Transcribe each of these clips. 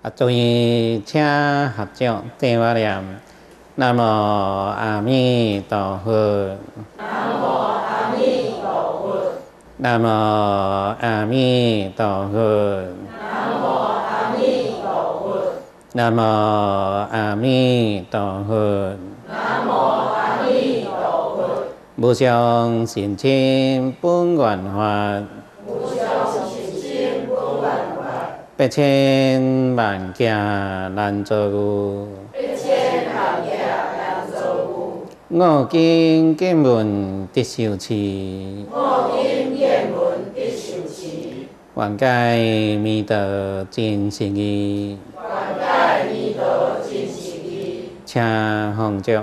诸位请合掌跟我念：南无阿弥陀佛。 南无阿弥陀佛。 南无阿弥陀佛。 南无阿弥陀佛。 南无阿弥陀佛。 南无阿弥陀佛。 无上甚深本愿法。 无上甚深本愿法。 百千万劫难遭遇。 百千万劫难遭遇。 我今见闻得受持。 我今见闻得受持。 愿解弥陀真实义。 愿解弥陀真实义。 请放掌。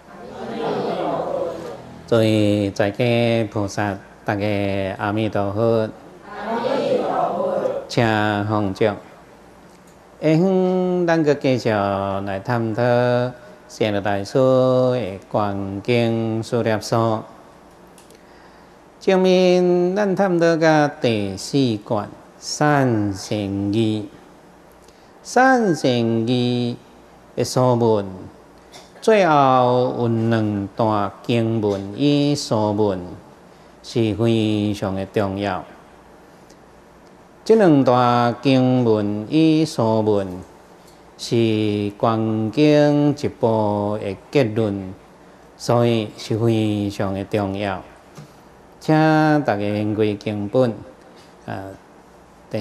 诸位在家菩萨，大家阿弥陀佛。 阿弥陀佛。 请放掌。下昏咱阁继续来探讨释迦大师的观经书列所。前面咱探讨到第4卷善成义，善成义的书文，最后有2段经文与书文是非常的重要。这2段经文与书文是观经一部的结论，所以是非常的重要。请大家研开经本，第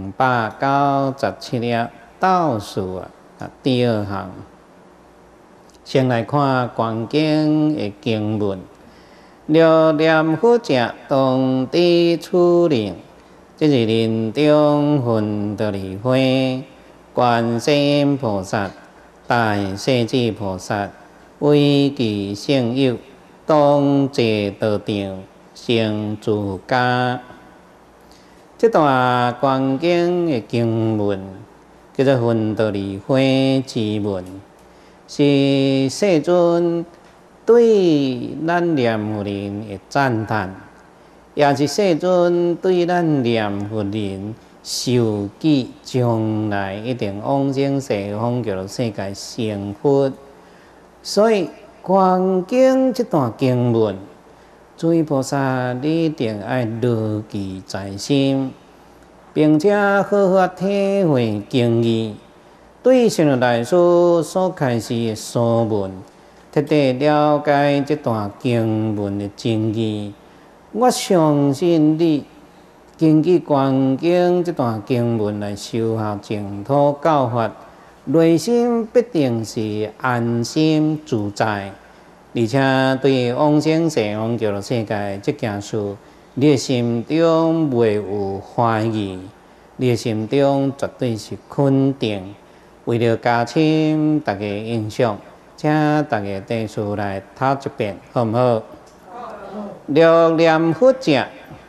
297页倒数第2行，先来看观经的经文：若念佛者，当知此令。即是临终分得离花，观世音菩萨、大势至菩萨为其圣友，当坐道场，成自家。这段观经的经文叫做分得离花之文，是世尊对咱念佛人的赞叹。也是世尊对咱念佛人受记将来一定往生西方极乐世界成佛，所以观经这段经文，诸位菩萨你一定要牢记在心，并且好好体会经义，对释迦大师所开示的书文，彻底了解这段经文的真义。我相信你根据观经这段经文来修学净土教法，内心必定是安心自在，而且对往生西方极乐世界这件事，你的心中袂有怀疑，你的心中绝对是肯定。为了加深大家印象，请大家第次来读一遍，好唔好？若念佛者，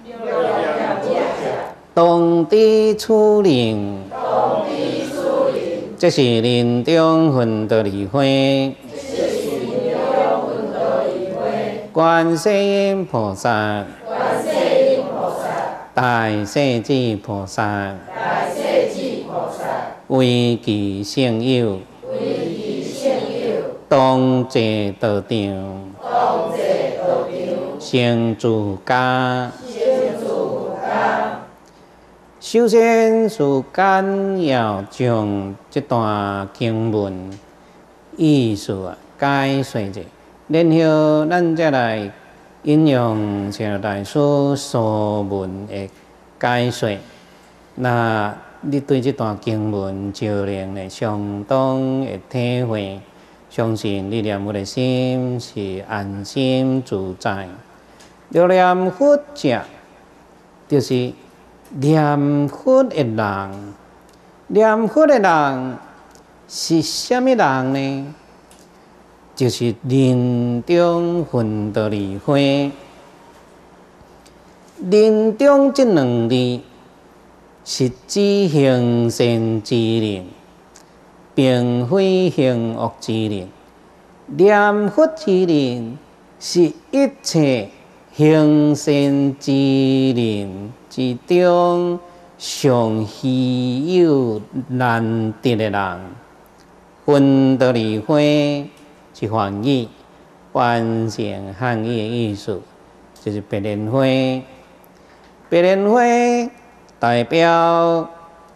当知此令。这是临终分得离花。观世音菩萨、大势至菩萨为其圣友，当坐道场，成自家。首先是简要将这段经文意思解说者，然后咱再来引用释迦大师书文的解说。那你对这段经文就能的相当的体会，相信你念佛的心是安心自在。若念佛者，就是念佛的人。念佛的人是什么人呢？就是临终分得离花。临终这2字是指行善之人，并非行恶之人。念佛之人是一切行善之人之中上稀有难得的人。分得离花是梵语，翻成汉语的意思就是白莲花。白莲花代表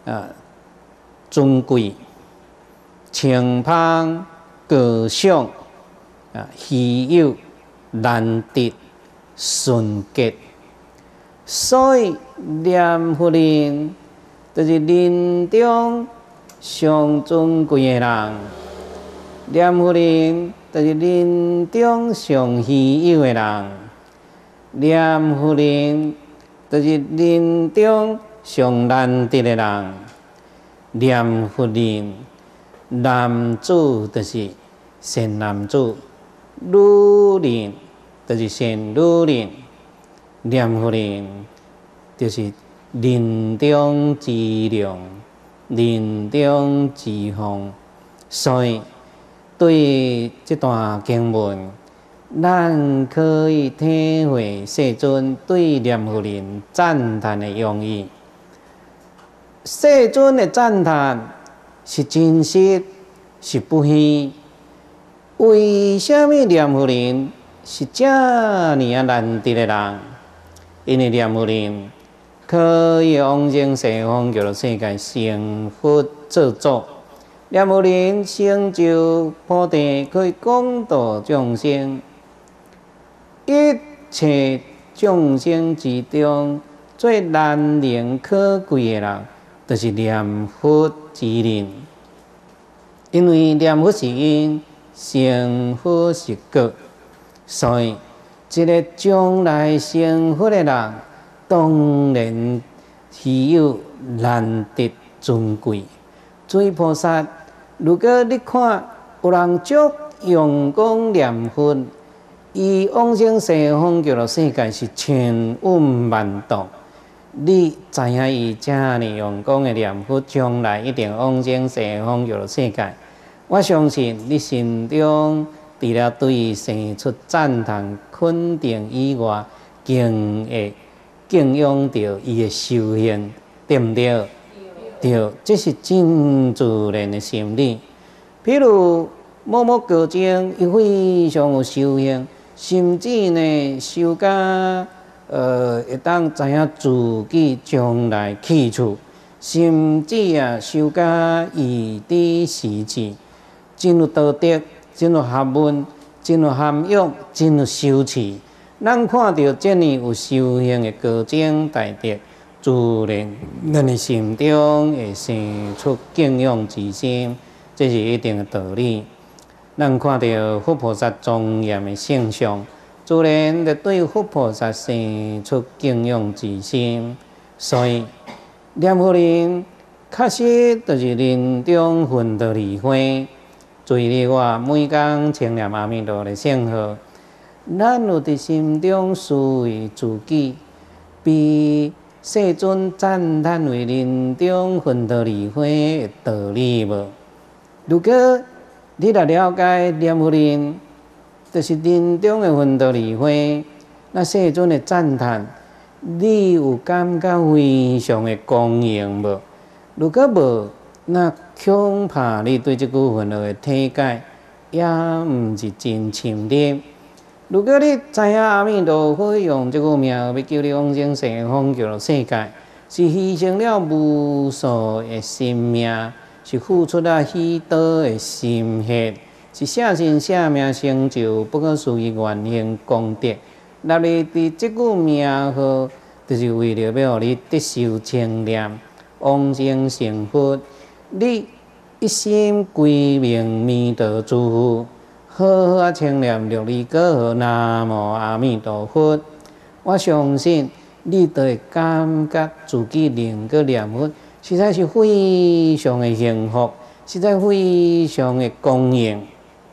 尊贵、清芳、高尚、稀有、难得、纯洁。所以念佛人就是人中上尊贵的人，念佛人就是人中上稀有的人，念佛人就是人中上难得的人，念佛人男子就是善男子，女人就是善女人，念佛人就是人中之良，人中之风。所以对这段经文，咱可以体会世尊对念佛人赞叹的用意。世尊的赞叹是真实，是不虚。为什么念佛人是这么难得的人？因为念佛人可以往生西方极乐世界成佛做主。念佛人成就菩提，可以广度众生。一切众生之中，最难能可贵的人，就是念佛之人。因为念佛是因，成佛是果，所以一个将来成佛的人，当然稀有、难得、尊贵。诸菩萨，如果你看有人足用功念佛，伊往生西方极乐世界是千万万度。你知影伊这么用功的念佛，将来一定往生西方极乐世界。我相信你心中除了对伊生出赞叹、肯定以外，更会敬仰着伊的修行，对不对？对，这是真自然的心理。譬如某某高僧，伊非常有修行，甚至呢修到会当知影自己将来去处，甚至修到义知时至，真有道德，真有学问，真有涵养，真有修持。咱看到这么有修行的高僧大德，自然咱的心中会生出敬仰之心，这是一定的道理。咱看到佛菩萨庄严的性相，自然就对佛菩萨生出敬仰之心。所以念佛人确实就是人中分得离花。随你我每天称念阿弥陀的圣号，咱有伫心中思维自己，比世尊赞叹为人中分得离花的道理无？如果你若了解念佛人就是人中的分得离花，那世尊的赞叹，你有感觉非常的光荣无？如果无，那恐怕你对这句份的体解也毋是真深入。如果你知影阿弥陀佛用这个名要救你往生西方极乐世界，是牺牲了无数的生命，是付出了许多的心血，是舍身舍命成就不可思议愿行功德。那你伫这句名号，就是为了要互你得受称念，往生成佛。你一心归命弥陀之父，好好啊称念六字果号南无阿弥陀佛。我相信你就会感觉自己能够念佛，实在是非常的幸福，实在非常的光荣。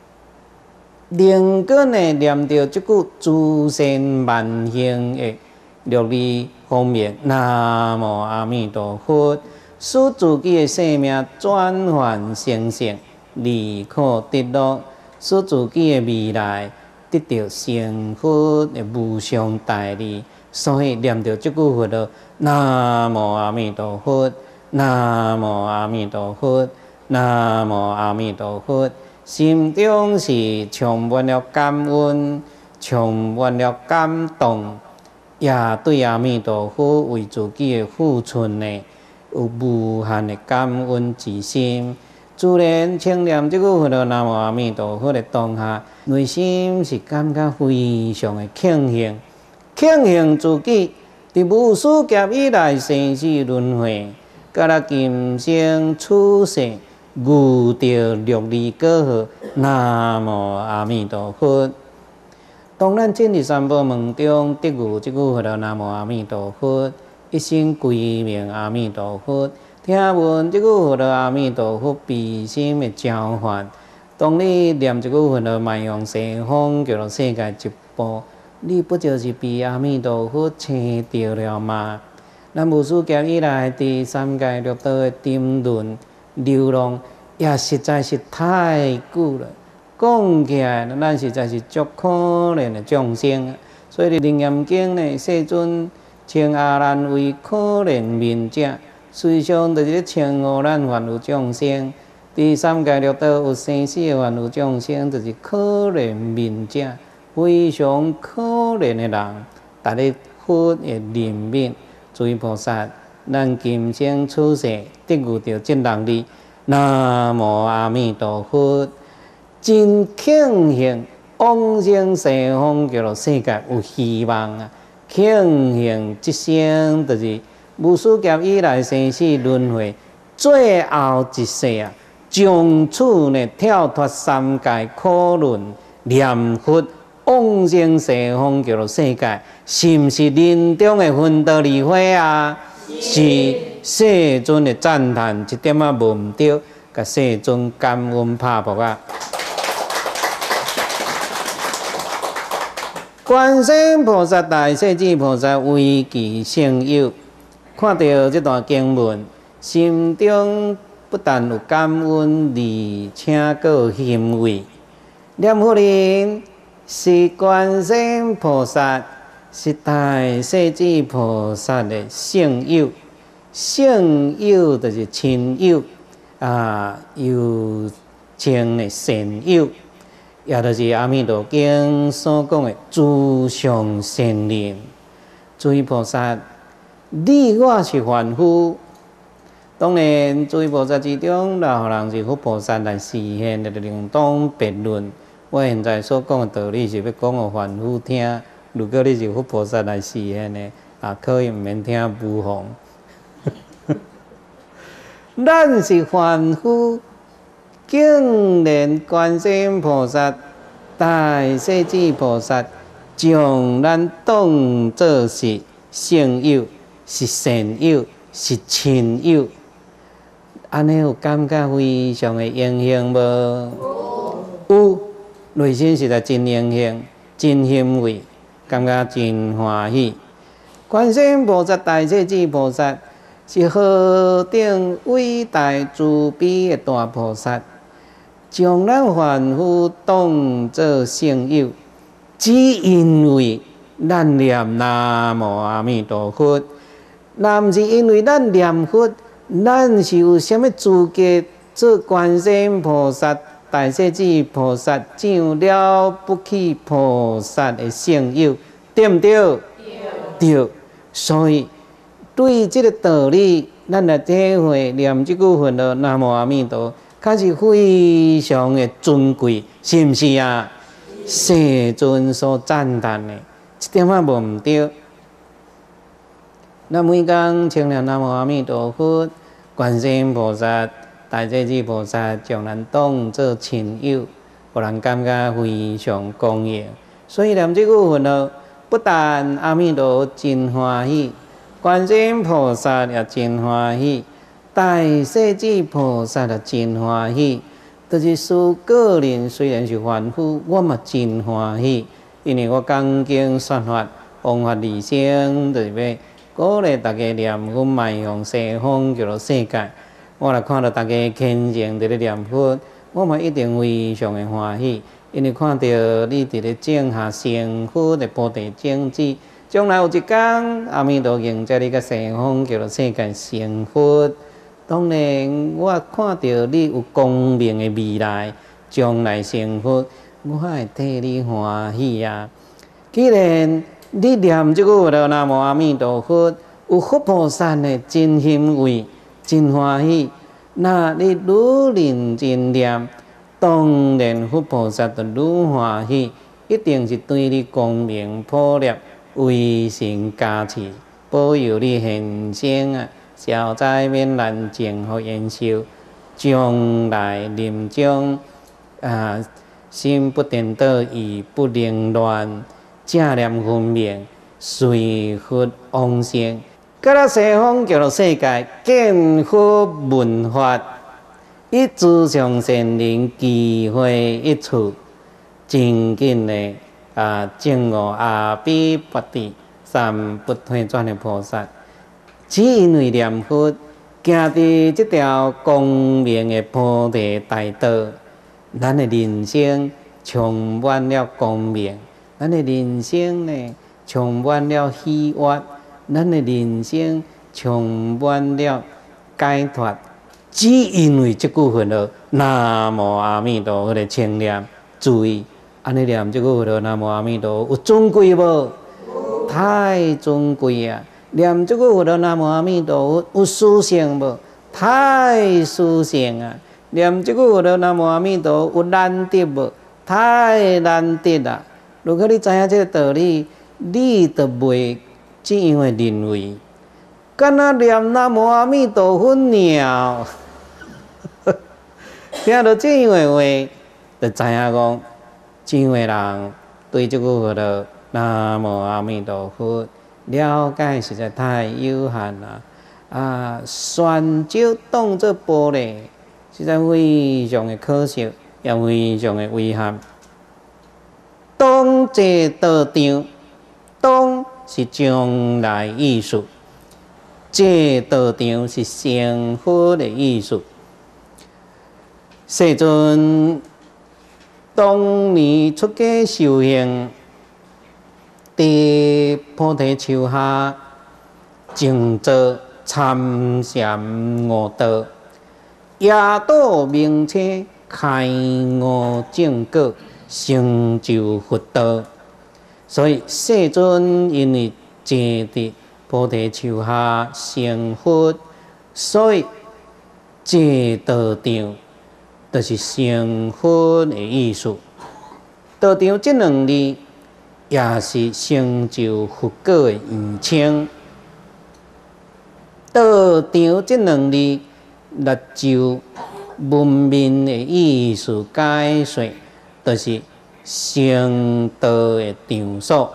能够呢念到这句诸善万行的六字方面，南无阿弥陀佛。使自己的生命转换成圣，离苦得乐，使自己的未来得到成佛的无上大利， 所以念着这句佛号，南无阿弥陀佛，南无阿弥陀佛，南无阿弥陀佛，心中是充满了感恩，充满了感动，也对阿弥陀佛为自己的付出呢，有无限的感恩之心。自然称念这句佛号南无阿弥陀佛的当下，内心是感觉非常的庆幸，庆幸自己伫无数劫以来生死轮回，甲咱今生出世遇到六字果号南无阿弥陀佛。当咱进入三宝门中得遇这句佛号南无阿弥陀佛，一心归命阿弥陀佛。听闻这句佛号阿弥陀佛悲心的召唤，当你念这句佛号迈向西方极乐世界一步，你不就是被阿弥陀佛请到了吗？咱无数劫以来伫三界六道的沉沦流浪，也实在是太久了。讲起来，咱实在是足可怜的众生。所以《楞严经》呢，世尊称阿难为可怜悯者。随常就是咧称呼咱凡夫众生，伫三界六道有生死的凡夫众生，就是可怜悯者，非常可怜的人。但咧佛的怜悯，诸位菩萨，咱今生出世得遇到这6字，南无阿弥陀佛，真庆幸往生西方极乐世界有希望啊！庆幸这生就是。无数劫以来生死轮回，最后一世啊，从此呢跳脱三界苦轮，念佛往生西方极乐世界，是毋是人中的分道离会啊？是世尊的赞叹，一点仔无毋对，甲世尊感恩拍膊啊！观世音菩萨、大势至菩萨为其圣友。看到这段经文，心中不但有感恩，而且阁有欣慰。念佛人是观世音菩萨，是大势至菩萨的圣友。圣友就是亲友啊，又称的善友，也就是阿弥陀经所讲的诸上善人。诸位菩萨。你我是凡夫，当然，诸位菩萨之中，哪有人是佛菩萨来示现的，另当别论。我现在所讲的道理是要讲给凡夫听。如果你是佛菩萨来示现的，可以唔免听无妨。咱是凡夫，竟然观世音菩萨、大势至菩萨将咱当作是圣友。是善友，是亲友，安尼有感觉非常的荣幸无？有，内心实在真荣幸，真欣慰，感觉真欢喜。观世音菩萨、大势至菩萨是何等伟大慈悲的大菩萨，将咱凡夫当作圣友，只因为咱念南无阿弥陀佛。若毋是因为咱念佛，咱是有啥物资格做观世音菩萨、大势至菩萨这样了不起菩萨的圣友，对毋对？对。所以对这个道理，咱来体会念这句佛号南无阿弥陀，确实非常的尊贵，是毋是啊？世尊所赞叹的，一点仔无毋对。咱每工称念南无阿弥陀佛，观世音菩萨、大势至菩萨将咱当作亲友，互人感觉非常光荣。所以念这句佛号，不但阿弥陀真欢喜，观世音菩萨也真欢喜，大势至菩萨也真欢喜。就是说，个人虽然是凡夫，我嘛真欢喜，因为我讲经说法，弘法利生，就是要鼓励大家念佛迈向西方极乐世界。我来看到大家虔诚伫咧念佛，我嘛一定非常的欢喜，因为看到你伫咧种下成佛的菩提种子， 将来有一天，阿弥陀经这里个西方叫做世界成佛。当然，我看到你有光明的未来，将来成佛，我会替你欢喜啊！既然你念这句南无阿弥陀佛，有佛菩萨的真欣慰、真欢喜，那你愈认真念，当然佛菩萨就愈欢喜，一定是对你光明普照、威神加持，保佑你现生啊，消灾免难、净福延寿，将来临终心不颠倒，意不凌乱，正念分明，随佛往生。搁咱西方叫做世界见佛闻法，以诸上善人聚会一处，真紧的证悟阿毗跋致三不退转的菩萨，只因为念佛，行伫这条光明的菩提大道，咱的人生充满了光明，咱的人生呢充满了喜悦。咱的人生充满了解脱，只因为这句佛号南无阿弥陀佛的称念，注意，安尼念这句佛号南无阿弥陀佛有尊贵无？太尊贵啊！念这句佛号南无阿弥陀佛有殊胜无？太殊胜啊！念这句佛号南无阿弥陀佛有难得无？太难得啊！如果你知影这个道理，你就袂只因为认为，敢若念南无阿弥陀佛鸟，听到这样的话，就知影讲，这样的人对这句佛号南无阿弥陀佛了解实在太有限了。选少当作玻璃，实在非常的可惜，也非常的遗憾。当这道场，当是将来艺术，这道场是成佛的艺术。世尊当年出家修行，在菩提树下静坐参禅悟道，夜到明清开悟正果，成就佛道。所以世尊因为坐伫菩提树下成佛，所以这道场就是成佛的意思。道场这两字也是成就佛果的语称。道场这两字，若就文面的意思解说，就是成道的场所。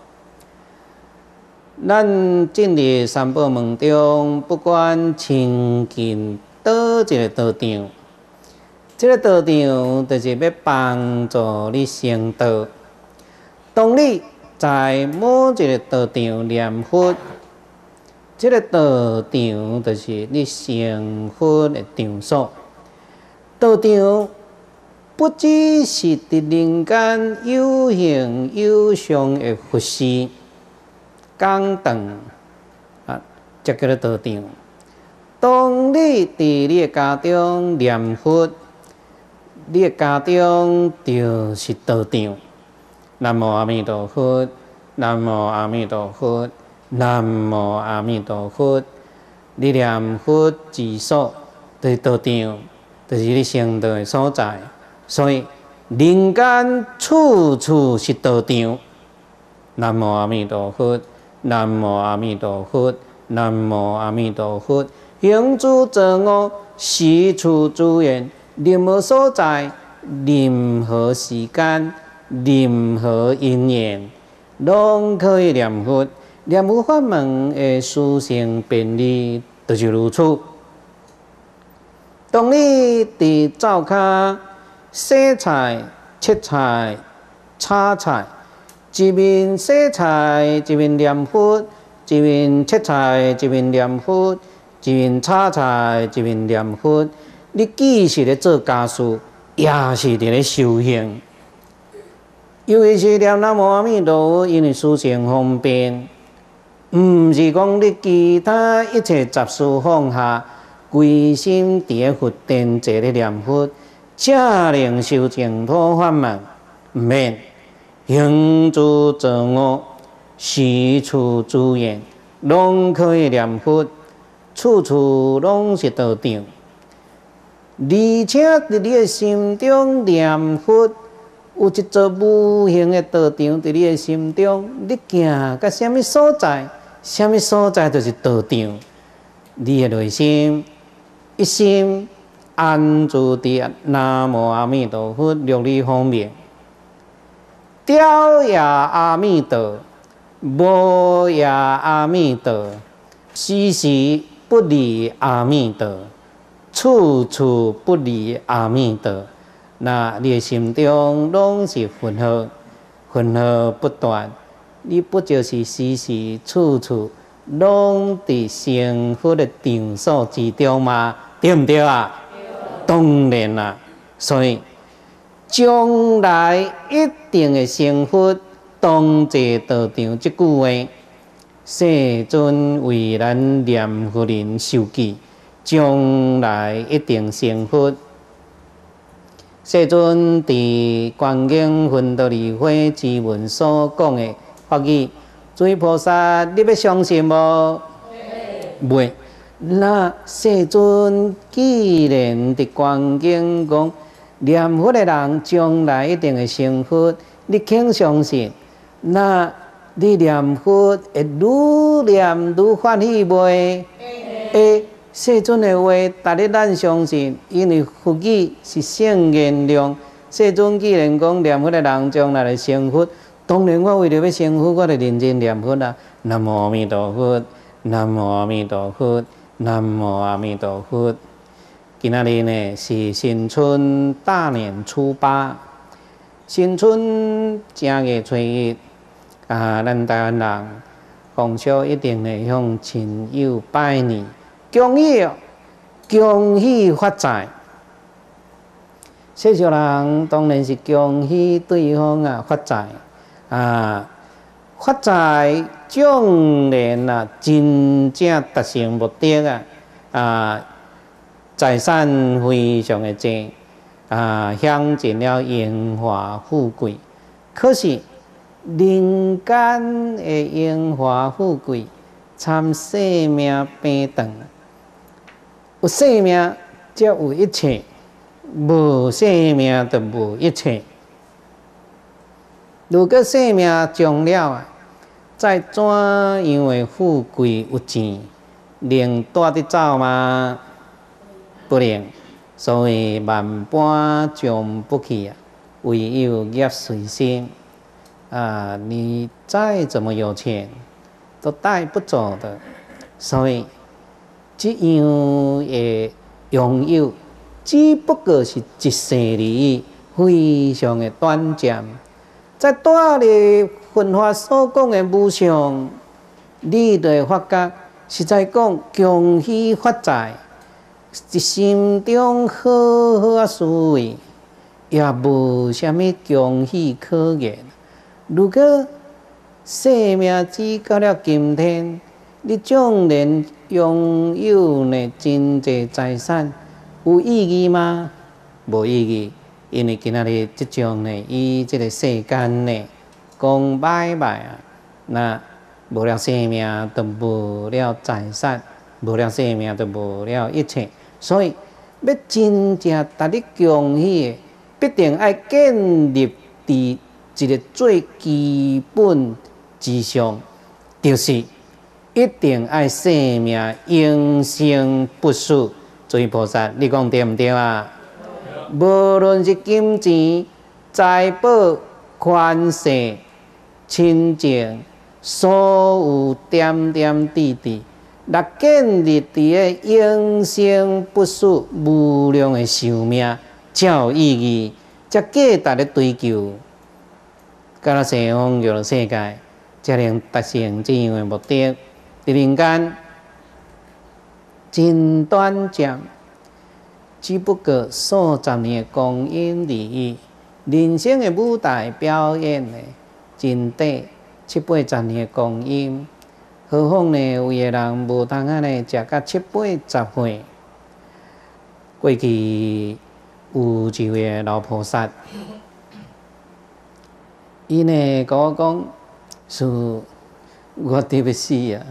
咱进入三宝门中，不管亲近倒一个道场，这个道场就是要帮助你成道。当你在某一个道场念佛，这个道场就是你成佛的场所。道场不只是伫人间有形有相的佛事、讲堂这叫做道场。当你伫你的家中念佛，你的家中就是道场。南无阿弥陀佛，南无阿弥陀佛，南无阿弥陀佛。你念佛之所，就是道场，就是你成道的所在。所以人间处处是道场。南无阿弥陀佛，南无阿弥陀佛，南无阿弥陀佛。行诸造物，随处诸缘，任何所在，任何时间，任何因缘，拢可以念佛。念佛法门的殊胜便利，就是如此。当你伫灶骹洗菜、切菜、炒菜，一面洗菜一面念佛，一面切菜一面念佛，一面炒菜一面念佛，你既是咧做家事，也是伫咧修行。 尤其是念南无阿弥陀佛，因为事情方便，毋是讲你其他一切杂事放下，归心伫咧佛殿坐咧念佛，才能修净土法门。毋免行诸作恶，四处诸愿，拢可以念佛，处处拢是道场。而且伫你的心中念佛，有一座无形的道场伫你的心中，你行到什么所在，什么所在就是道场。你的内心一心安住伫南无阿弥陀佛六力方面，雕也阿弥陀，无也阿弥陀，时时不离阿弥陀，处处不离阿弥陀。那你的心中拢是佛号，佛号不断，你不就是时时处处拢伫成佛的场所之中吗？对不对啊？当然啦，所以将来一定会成佛，当坐道场这句话，世尊为咱念佛人受记，将来一定成佛。世尊伫《观经分道离会之文》所讲的法语，诸位菩萨，你要相信无？袂。那世尊既然伫《观经》讲念佛的人将来一定会成佛，你肯相信？那你念佛会愈念愈欢喜袂？会。世尊的话，逐日咱相信，因为佛语是圣言量。世尊既然讲念佛的人将来会成佛，当然我为了要成佛，我就认真念佛啦。南无阿弥陀佛，南无阿弥陀佛，南无阿弥陀佛。今仔日呢是新春大年初8，新春正月初1，咱台湾人逢少一定会向亲友拜年。恭喜哦，恭喜发财！世俗人当然是恭喜对方发财发财将然真正达成目的财产非常的多享尽了荣华富贵。可是人间的荣华富贵，参生命变长。有生命才有一切，无生命就无一切。如果生命终了再怎样的富贵有钱，能带得走吗？不能。所以万般将不去唯有业随心你再怎么有钱，都带不走的。所以这样的拥有，只不过是一世而已，非常的短暂。在大理佛法所讲的无常，你就会发觉，实在讲恭喜发财，心中好好思维，也无什么恭喜可言。如果生命只到了今天，你纵然拥有呢真济财产，有意义吗？无意义，因为今仔日即种呢，以这个世间呢讲拜拜那无了生命，就无了财产，无了生命，就无了一切。所以要真正达你恭喜的，必定要建立伫一个最基本之上，就是一定要生命永生不死。诸位菩萨，你讲对毋对啊？无论是金钱、财宝、权势、亲情，所有点点滴滴，若建立伫个永生不死、无量的寿命，才有意义，才价值咧追求。到了西方极乐世界，才能达成这样的目的。伫人间真短暂，只不过数十年的光阴而已。 人生的舞台表演呢，真短7、80年的光阴，何况呢，有的人无通啊呢，食到7、80岁。过去有一位老菩萨，伊呢甲我讲，是我对不死啊！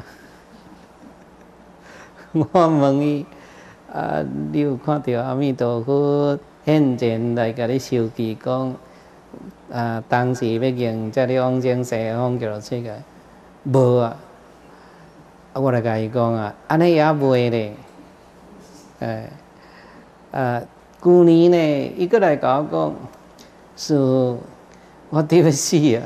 我问伊你有看到阿弥陀佛现前来甲你受记讲当时要用遮个往生西方极乐世界？无啊！我来甲伊讲安尼也袂咧，去年呢，伊阁来甲我讲，是我对不死啊！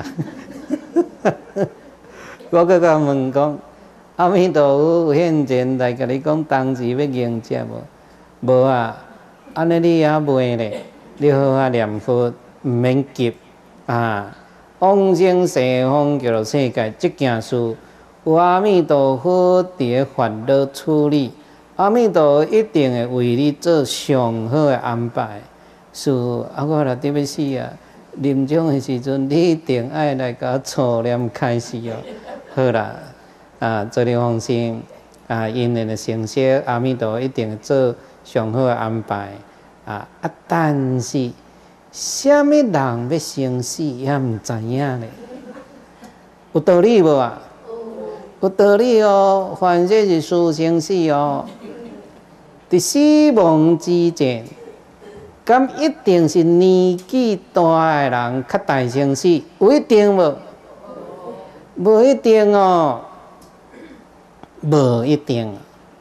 我阁甲问讲，阿弥陀佛有现前来甲你讲，当时要迎接无？无啊！安尼你也袂咧，你好好念佛，毋免急往生西方极乐世界这件事，有阿弥陀佛伫个烦恼处理。阿弥陀一定会为你做上好的安排。是我来对不起啊！临终的时阵，你一定爱来甲初念开始哦。好啦，做你放心因缘的成熟，阿弥陀一定会做上好的安排但是，什么人要生死也毋知影咧，有道理无啊？有道理哦，凡这是事生死哦。伫死亡之前，敢一定是年纪大的人较大生死？有一定无？无一定哦，无一定。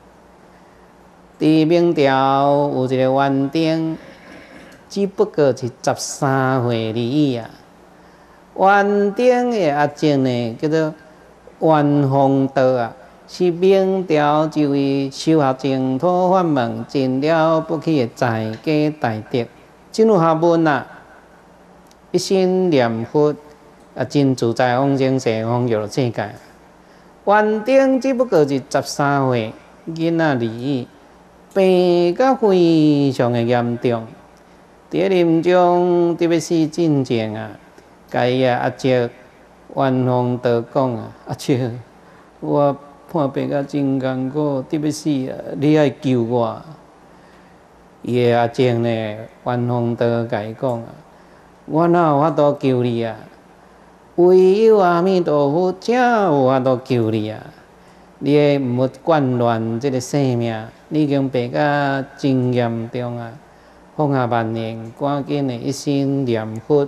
伫明朝有一个园丁，只不过是13岁而已啊。园丁的阿叔呢，叫做袁宏道是明朝一位修学净土法门真了不起的在家大德，真有学问一心念佛真自在往生西方极乐世界。园丁只不过是13岁囡仔而已，病甲非常的严重。伫临终特别是真正甲伊阿叔袁宏道讲阿叔，我看病甲真艰苦，对不起你爱救我。伊个阿叔呢，袁宏道甲伊讲我哪有法度救你唯有阿弥陀佛才有法度救你你毋要眷恋这个生命，你已经病甲真严重放下万念，赶紧的一心念佛。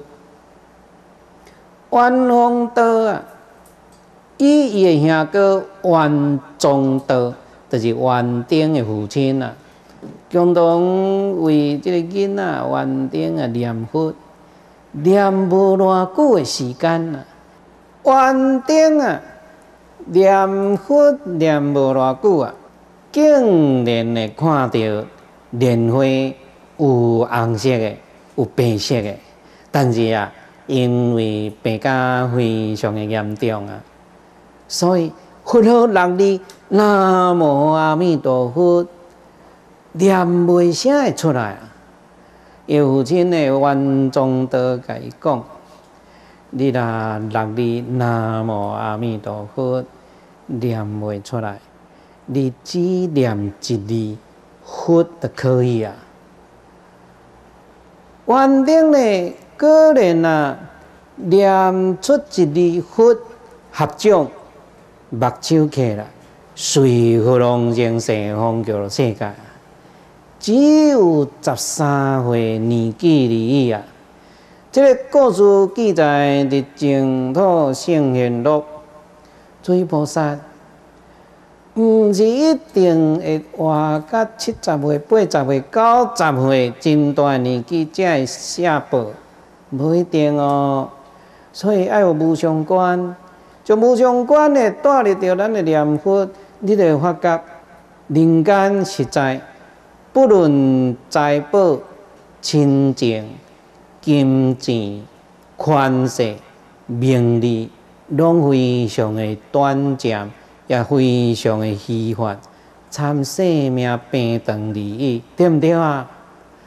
袁宏道伊的兄哥袁宗道，就是袁丁的父亲共同为这个囡仔袁丁念佛，念无偌久的时间袁丁念佛念无偌久竟然会看到莲花有红色的，有白色的，但是因为病甲非常的严重所以佛号6字南无阿弥陀佛念袂啥会出来伊父亲的袁宗道甲伊讲，你若6字南无阿弥陀佛念袂出来，你只念1字佛就可以园丁呢，果然念出1字佛，合掌目睭起来，随佛往生西方极乐世界。只有13岁年纪而已这个故事记载伫净土圣贤录，诸菩萨毋是一定会活到70岁、80岁、90岁真大年纪才会写报，无一定所以爱有无相关，就无相关的带入到咱的念佛，你就会发觉人间实在，不论财宝、亲情、金钱、权势、名利，拢非常的短暂，也非常的虚幻，参生命平长而已，对不对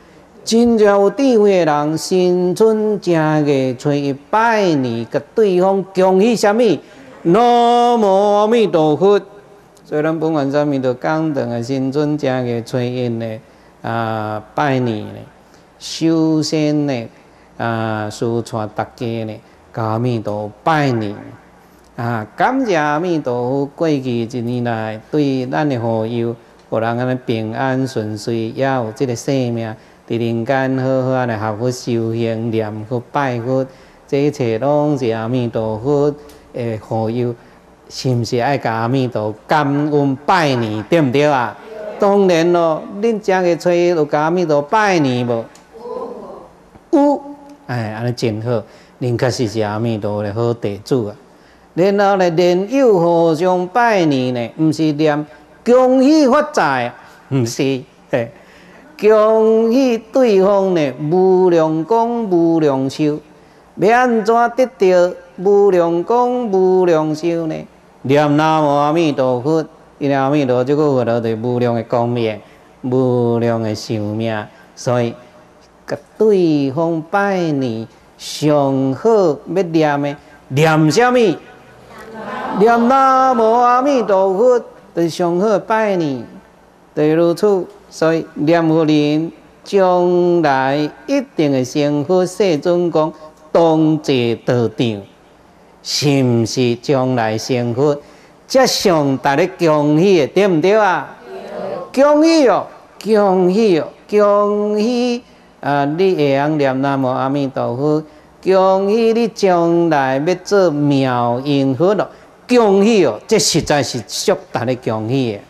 真正有智慧的人，新春正月初一拜年，甲对方恭喜什么？南无阿弥陀佛。所以咱本愿上面就讲到个新春正月初一呢，拜年呢，首先呢，宣传大家呢，甲阿弥陀拜年。感谢阿弥陀佛，过去一年来对咱的好友，互人安尼平安顺遂，也有这个生命伫人间好好安尼学佛修行、念佛拜佛，这一切拢是阿弥陀佛的好友，是毋是爱甲阿弥陀感恩拜年，对毋对啊？当然咯，恁正月初一有甲阿弥陀拜年无？有，安尼真好，恁确实是阿弥陀的好弟子啊。然后呢，连友互相拜年呢，毋是念恭喜发财，毋是，恭喜对方呢无量功无量寿。要安怎得到无量功无量寿呢？念南无阿弥陀佛，因为阿弥陀这个佛陀对无量的光明、无量的寿命，所以甲对方拜年上好要念的念什么？念南无阿弥陀佛，就是上好拜年，就是如此。所以念佛人将来一定会成佛世尊讲当坐道场，是毋是将来成佛？这上大咧恭喜的，对毋对啊？恭喜哦，恭喜哦，恭喜！你会晓念南无阿弥陀佛，恭喜你将来要做妙音佛咯！恭喜哦，这实在是足大咧恭喜的。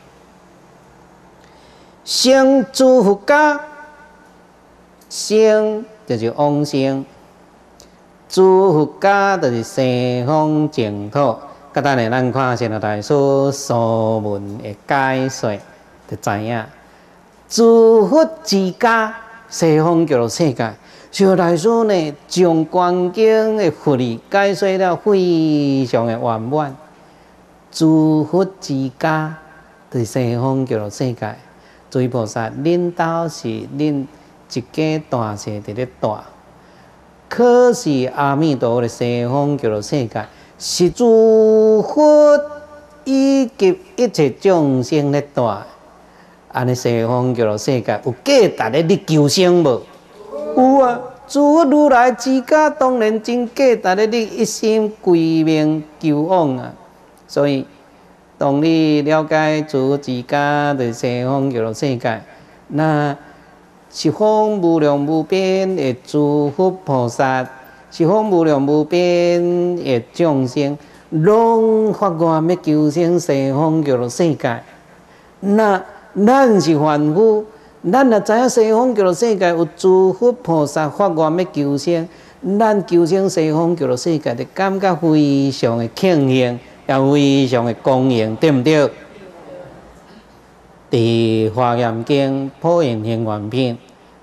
生诸佛家，生就是往生，诸佛家就是西方净土。甲等下咱看先大师所文的解说，就知影诸佛之家，西方叫做世界。小大师呢，将观经的佛理解说了非常的圆满。诸佛之家，就是西方叫做世界。诸位菩萨，恁兜是恁一家大小伫咧大，可是阿弥陀的西方叫做世界，是诸佛以及一切众生咧大。安尼西方叫做世界，有价值咧你求生无？有啊！诸佛如来之家，当然真价值咧你一心归命求往啊！所以，当你了解诸佛之家的西方叫做世界，那十方无量无边的诸佛菩萨，十方无量无边的众生，拢发愿要求生西方叫做世界。那咱是凡夫，咱也知影西方叫做世界有诸佛菩萨发愿要求生，咱求生西方叫做世界，就感觉非常的庆幸。也非常的光荣，对毋对？伫《华严经》普贤行愿品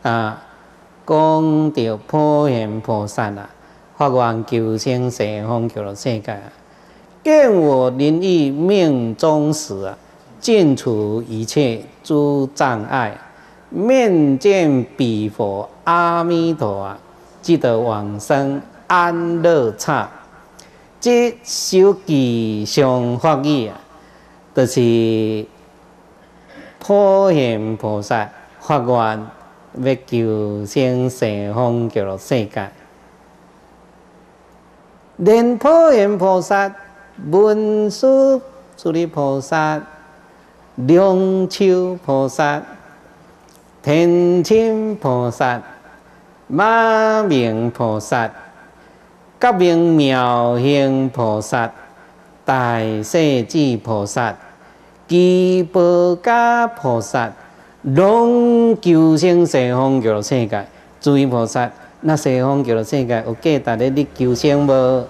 讲到普贤菩萨发愿求生西方叫做世界见我临于命终时尽除一切诸障碍，面见彼佛阿弥陀即得往生安乐刹。这首吉祥法语就是普贤菩萨发愿要求生西方叫做世界。连普贤菩萨、文殊师利菩萨、龙树菩萨、天亲菩萨、马明菩萨、觉明妙行菩萨、大势至菩萨、基宝家菩萨，拢求生西方极乐世界。诸位菩萨，那西方极乐世界有价值咧？你求生无？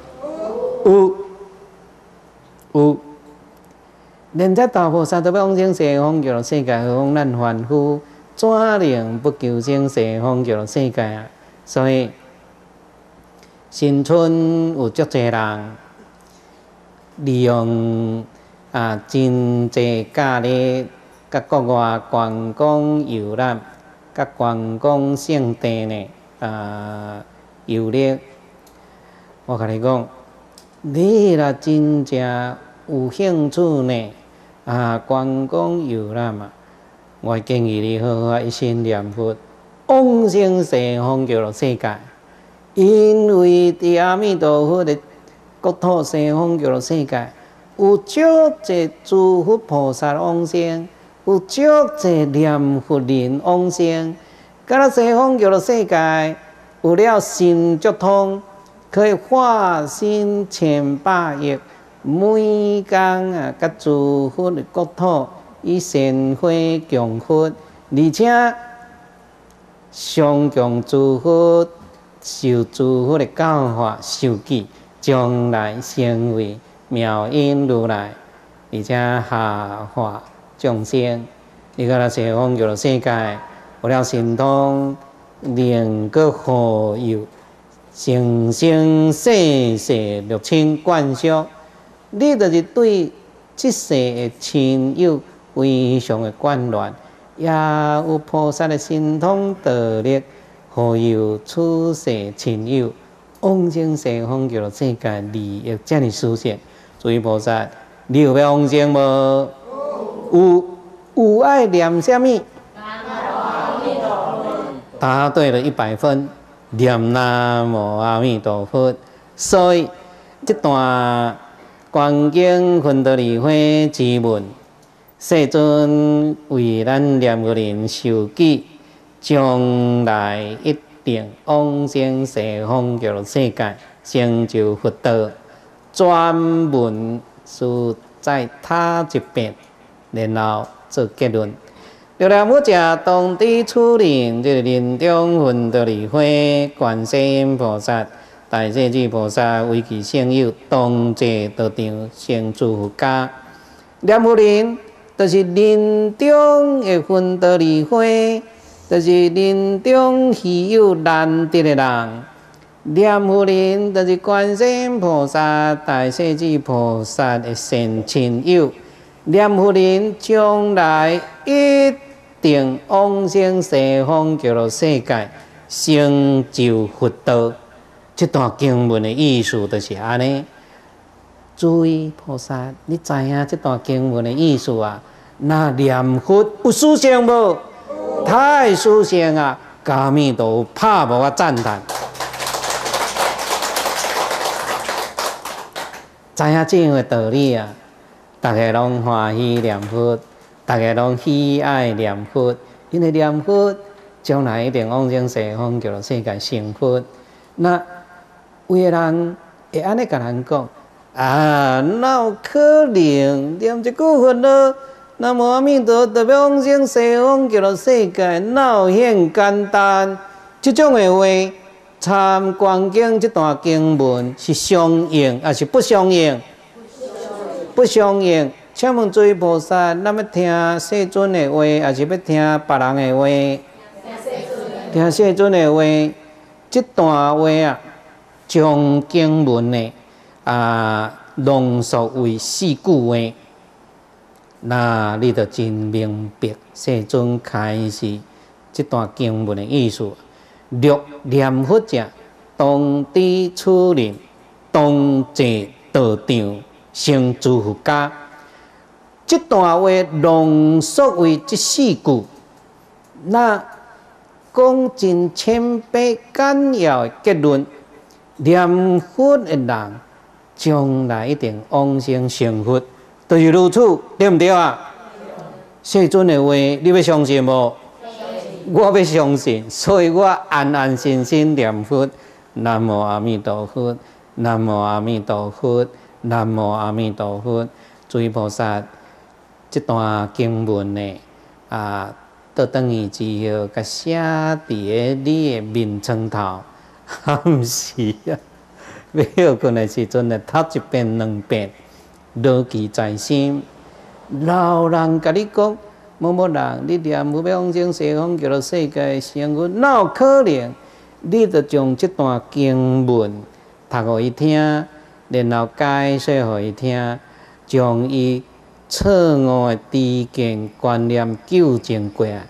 有。连这大菩萨都要往生西方极乐世界，何况咱凡夫怎能不求生西方极乐世界啊？所以新春有足侪人利用真侪假日甲国外观光游览， 甲观光圣地呢游历。我甲你讲，你若真正有兴趣呢观光游览嘛，我建议你好好一心念佛，往生西方极乐世界。因为伫阿弥陀佛的国土西方极乐世界，有足侪诸佛菩萨往生，有足侪念佛人往生。敢若西方极乐世界有了神足通，可以化身千百亿，每天甲诸佛的国土以善花供佛，而且上供诸佛，受诸佛的教法受记，将来成为妙音如来，而且下化众生。你看那西方极乐世界有了神通，能够护佑生生世世六亲眷属，你就是对这世的亲友非常的眷恋，也有菩萨的神通道力，护佑此世亲友往生西方极乐世界利益这么殊胜。诸位菩萨，你有要往生无？有爱念什么？答对了100分，念南无阿弥陀佛。所以这段观经分道离花之文，世尊为咱念佛人受记，将来一定往生西方极乐世界，成就佛道。专文是再他一遍，然后做结论。六念佛者，当知此人，即林中分道离花，观世音菩萨、大势至菩萨为其圣友，同坐道场，成诸佛家。念佛人，就是林中的分道离花，就是林中稀有难得的人。念佛人，就是观世音菩萨、大势至菩萨的善亲友。念佛人将来一定往生西方极乐世界，成就佛道。这段经文的意思就是安尼。诸位菩萨，你知影这段经文的意思啊？那念佛有殊胜无？太殊胜啊！阿弥陀佛拍无我赞叹。知影这样的道理啊，大家拢欢喜念佛，大家拢喜爱念佛，因为念佛将来一定往生西方极乐世界成佛。那有的人会安尼甲人讲哪有可能念一句佛咯？南无阿弥陀佛，要往生西方极乐世界，哪有遐简单？这种的话，参观经这段经文是相应还是不相应？不相应。请问诸位菩萨，咱要听世尊的话，还是要听别人的话？听世尊的话。这段话啊，将经文呢浓缩为4句话，那你就真明白世尊开始这段经文的意思。六念佛者，当知此人，当坐道场，成诸佛家。这段话浓缩为这4句，那讲真千百简要的结论：念佛的人将来一定往生成佛，就是如此，对不对啊？世尊的话，你要相信无？我要相信，所以我安安心心念佛。南无阿弥陀佛，南无阿弥陀佛，南无阿弥陀佛。诸位菩萨，这段经文呢倒转去之后，甲写伫个你的面床头，毋是啊！要休困的时阵呢，读1遍2遍，牢记在心。老人甲你讲，某人，你念佛要往生西方极乐世界成佛，哪有可能？你着将这段经文读互伊听，然后解说互伊听，将伊错误的知见观念纠正过来，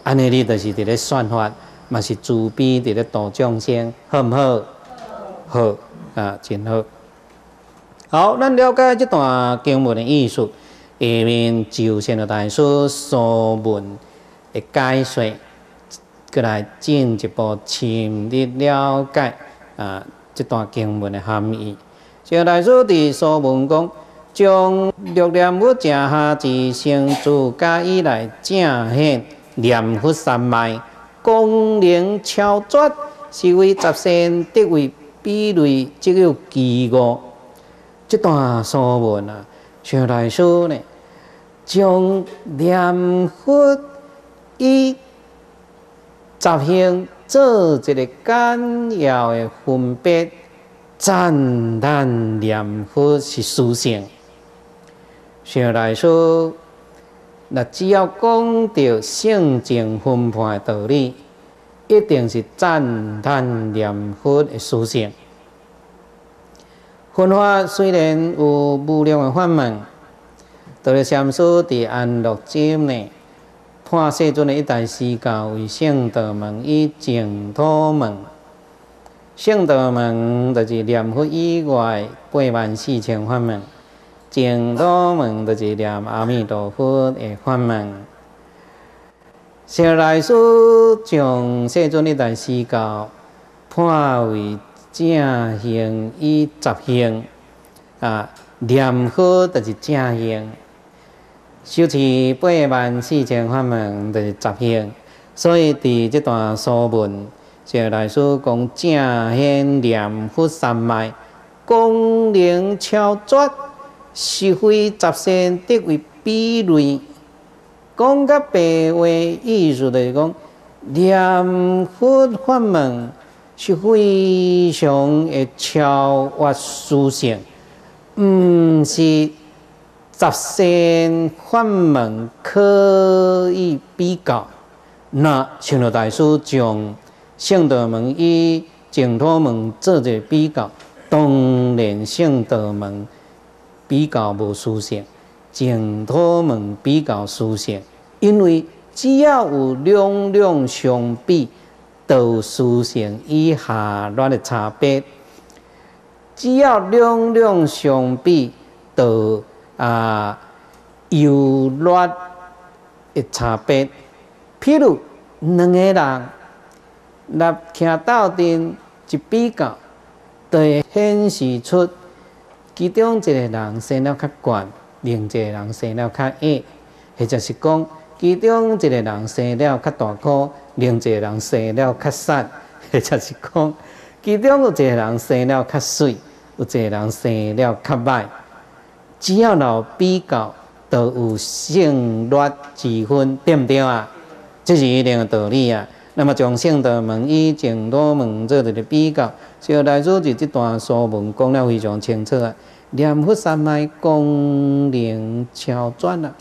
安尼你就是伫咧算法，嘛是慈悲伫咧度众生，好唔好？好啊，真好。好，咱了解这段经文的意思，下面就先大师所文的解说，过来进一步深入了解这段经文的含义。先大师伫所文讲，将六念佛正下自生自家以来正显念佛三昧，功能超绝，是为十善得为比类，即有其五。这段所文啊，像大师呢，将念佛以十行做一个简要的分别，赞叹念佛是殊胜。像大师，那只要讲到性净分判的道理，一定是赞叹念佛的殊胜。分法虽然有无量的法门，道了禅师伫安乐经呢，判世尊的一大师教为圣道门与净土门。圣道门就是念佛以外84000法门，净土门就是念阿弥陀佛的法门。上来师将世尊一大师教判为正行与十行念佛就是正行，修持84000法门就是十行。所以伫这段所文，上来师讲正显念佛三昧，功能超绝，是非十善得为比类。讲较白话意思就是讲，念佛法门是非常的超越殊胜，毋是十善法门可以比较。那像罗大师将圣道门与净土门做一个比较，当然圣道门比较无殊胜，净土门比较殊胜，因为只要有两两相比，都有殊胜与下劣的差别。只要两两相比，都优劣的差别。譬如两个人若徛斗阵一比较，就会显示出其中一个人生了较悬，另一个人生了较矮，或者是讲其中一个人生了较大颗，另一个人生了较瘦，或者是讲其中有一个人生了较水，有一个人生了较歹。只要有比较，都有胜劣之分，对不对啊？这是一定的道理啊。那么将圣道门与净土门做一个比较，小大师就这段说文讲了非常清楚啊。念佛三昧功能超绝啊！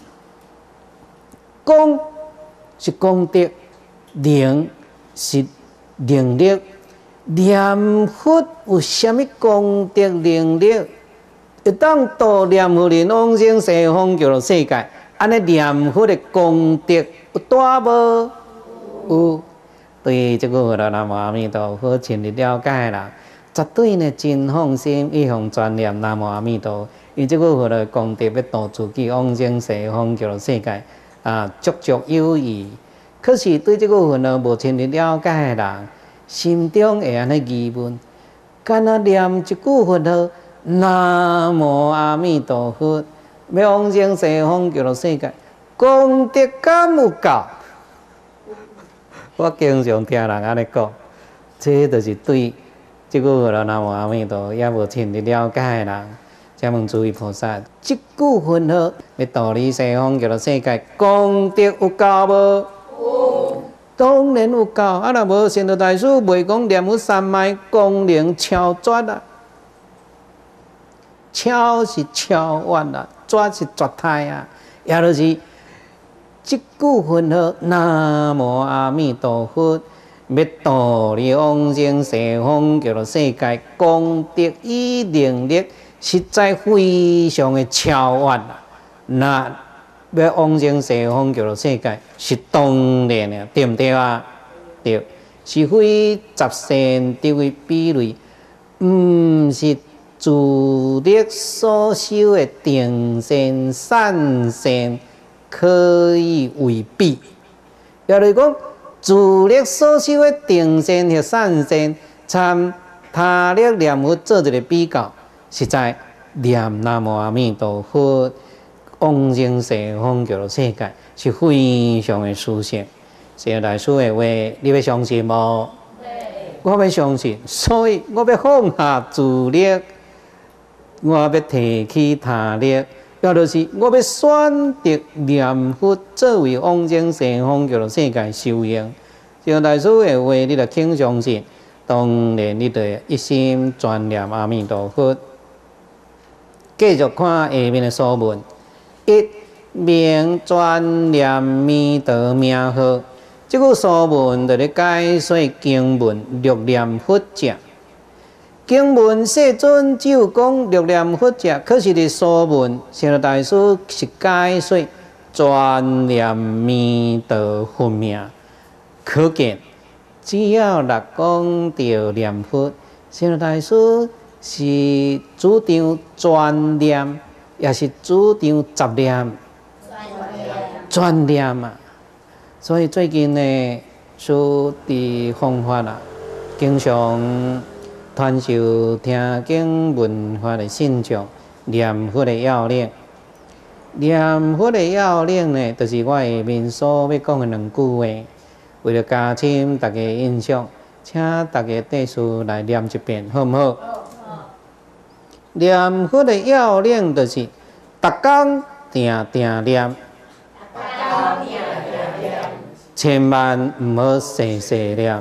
功是功德，能是能力。念佛有啥物功德能力？会当度念佛人往生西方极乐世界，安尼念佛的功德有大无？有。对这个南无阿弥陀佛深入了解啦，绝对呢真放心，一向专念南无阿弥陀。因为这个佛的功德要度自己往生西方极乐世界足足有余。可是对这个佛呢无深入了解的人，心中会安尼疑问：敢若念一句佛号南无阿弥陀佛，要往生西方极乐世界，功德敢有够？我经常听人安尼讲，这就是对这个南无阿弥陀也无深入了解的人，才问诸位菩萨：这句佛号要度你西方极乐世界，功德有够无？有，当然有够。若无善导大师袂讲念佛三昧功能超绝啊，超是超越啊，绝是绝态啊，也就是。这句佛号南无阿弥陀佛，要度你往生西方极乐世界，功德与能力实在非常的超越啊！那要往生西方极乐世界，是当然的，对毋对啊？对，是非十善得为比类，毋是自力所修的定善、善善可以为比。也就是讲，自力所修的定善和善善，参他力念佛做一个比较，实在念南无阿弥陀佛。往生西方极乐世界是非常的殊胜。谢大师的话，你要相信无？我要相信，所以我要放下自力，我要提起他力，也就是我要选择念佛作为往生西方极乐世界修行。谢大师的话，你着请相信，当然你着一心专念阿弥陀佛。继续看下面的说文。一名专念弥陀名号，这句说文就咧解说经文六念佛者。经文世尊只有讲六念佛者，可是伫说文释迦大师是解说专念弥陀佛名。可见只要若讲到念佛，释迦大师是主张专念。也是主张杂念，专念啊！所以最近呢，属伫方法啊，经常传授听经闻法的信众念佛的要领。念佛的要领呢，就是我下面所要讲的两句话。为了加深大家印象，请大家弟子来念一遍，好唔好？念佛的要领就是，逐工定定念，千万唔好细细念。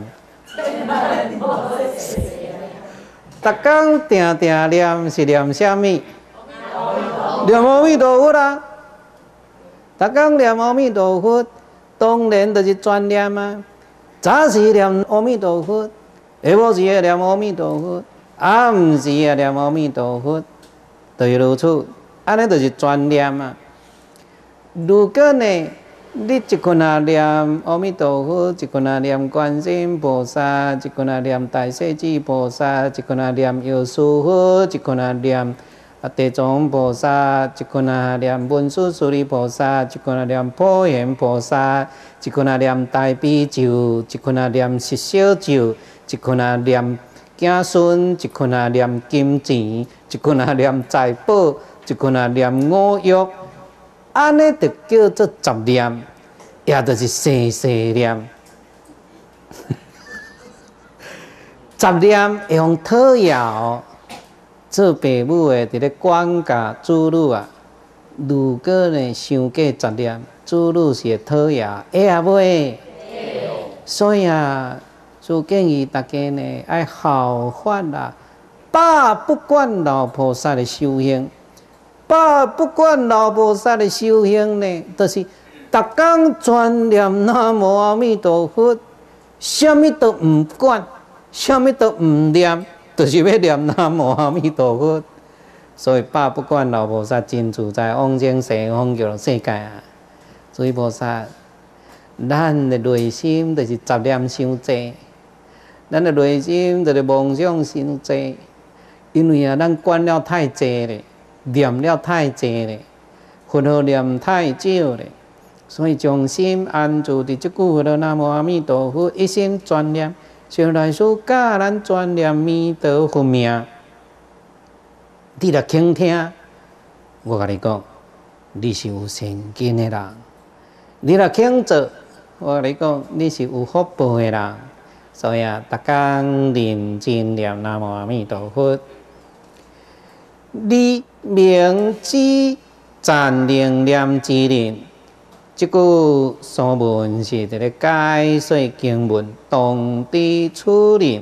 逐工定定念是念啥物？念阿弥陀佛啦。逐工念阿弥陀佛，当然就是专念啊。早时念阿弥陀佛，下晡时也念阿弥陀佛。暗时也念阿弥陀佛，就是如此，安尼就是专念啊。如果呢，你一群啊念阿弥陀佛，一群啊念观世音菩萨，一群啊念大势至菩萨，一群啊念药师佛，一群啊念地藏菩萨，一群啊念文殊师利菩萨，一群啊念普贤菩萨，一群啊念大悲咒，一群啊念十小咒，一群啊念子孙，一群啊念金钱，一群啊念财宝，一群啊念五欲，安尼就叫做杂念，也就是细细念。杂念会用讨厌做父母的伫咧管教子女啊。如果呢伤过杂念，子女是会讨厌，会啊袂？所以啊。就建议大家呢，爱效法啦，百不管老菩萨的修行，百不管老菩萨的修行呢，就是逐工专念南无阿弥陀佛，什么都唔管，什么都唔念，就是要念南无阿弥陀佛。所以百不管老菩萨真自在，往生西方极乐世界啊！诸位菩萨，咱的内心就是杂念伤济。咱的内心就是妄想伤济，因为啊，咱管了太济咧，念了太济咧，佛号念太少咧，所以将心安住伫这句佛号南无阿弥陀佛，一心专念。上来师教咱专念弥陀佛名，你来倾听。我甲你讲，你是有善根的人；你来倾做，我甲你讲，你是有福报的人。所以啊，逐工认真念南无阿弥陀佛，你明知暂令念之人，这句说文是伫咧解说经文，当知此人，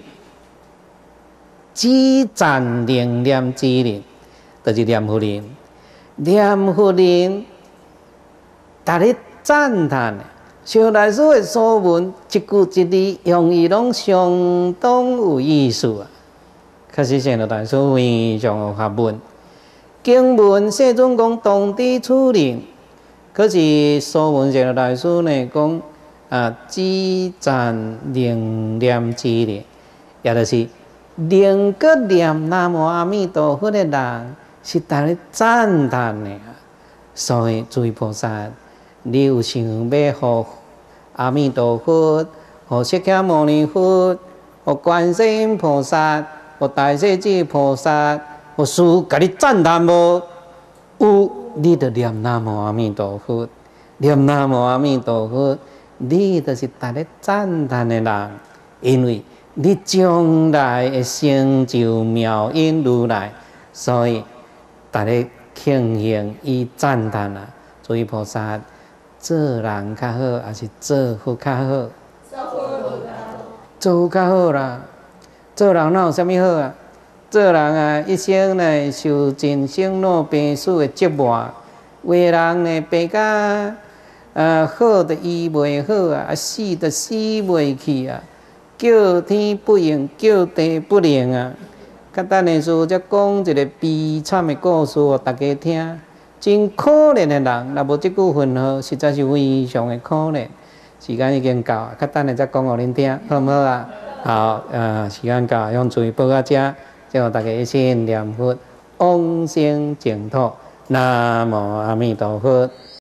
知暂令念之人，就是念佛人，念佛人，逐日赞叹。小大师的说文，一句一字用意拢相当有意思啊！确实，小大师非常有学问。经文世尊讲，当知此人， 可是苏文成大师呢讲只赞能念之咧，也就是能够念南无阿弥陀佛的人，是大咧赞叹的。所以诸位菩萨，你有想要互阿弥陀佛、互释迦牟尼佛、互观世音菩萨、互大势至菩萨、互师甲你赞叹无？有，你就念南无阿弥陀佛，念南无阿弥陀佛，你就是大咧赞叹的人，因为你将来会成就妙音如来，所以大咧庆幸与赞叹啊！诸位菩萨，做人较好，还是做佛较好？做佛较好啦！做人哪有啥物好啊？做人啊，一生呢受尽生老病死的折磨，有的人呢病甲好的医袂好啊，死的死袂去啊，叫天不应，叫地不灵啊。较等下师才讲一个悲惨的故事互大家听，真可怜的人，若无即句分号，实在是非常的可怜。时间已经到啊，较等下才讲互恁听，好唔好啊？好，时间到，用注意报到这。最后大家一心念佛，往生净土。南无阿弥陀佛。